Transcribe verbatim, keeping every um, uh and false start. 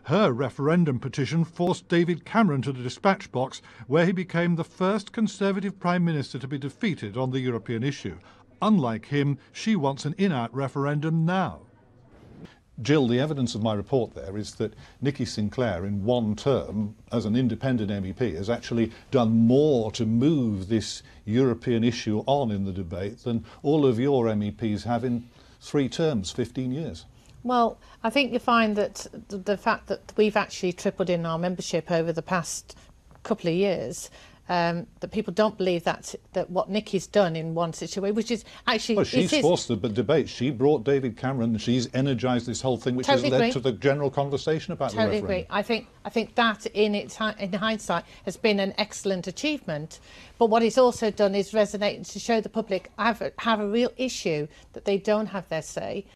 Her referendum petition forced David Cameron to the dispatch box, where he became the first Conservative Prime Minister to be defeated on the European issue. Unlike him, she wants an in-out referendum now. Jill, the evidence of my report there is that Nikki Sinclair, in one term, as an independent M E P, has actually done more to move this European issue on in the debate than all of your M E Ps have in three terms, fifteen years. Well, I think you find that the fact that we've actually tripled in our membership over the past couple of years, Um, that people don't believe that that what Nikki's done in one situation, which is actually... Well, she's is, forced the debate. She brought David Cameron and she's energised this whole thing, which totally has led agree. to the general conversation about totally the referendum. Agree. I think, I think that, in, its, in hindsight, has been an excellent achievement. But what it's also done is resonate to show the public have a, have a real issue that they don't have their say.